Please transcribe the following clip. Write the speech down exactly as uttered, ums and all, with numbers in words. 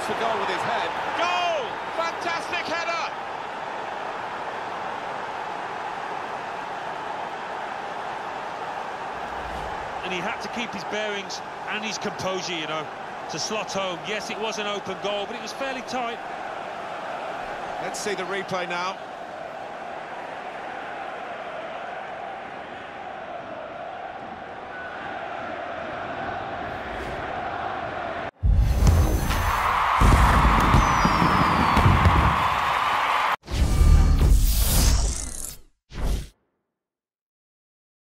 goes for goal with his head. Goal! Fantastic header! And he had to keep his bearings and his composure, you know, to slot home. Yes, it was an open goal, but it was fairly tight. Let's see the replay now.